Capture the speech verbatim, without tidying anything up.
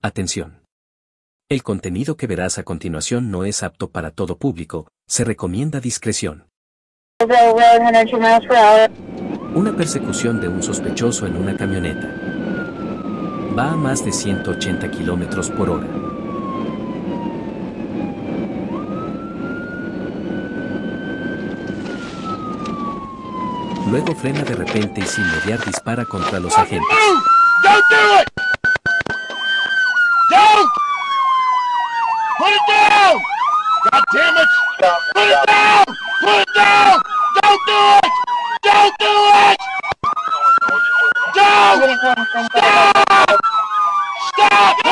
Atención. El contenido que verás a continuación no es apto para todo público, se recomienda discreción. Una persecución de un sospechoso en una camioneta. Va a más de ciento ochenta kilómetros por hora. Luego frena de repente y sin mediar dispara contra los agentes. Don't do it! Don't! Put it down! God damn it! Put it down! Put it down! Don't do it! Don't do it! Don't! Stop! Stop!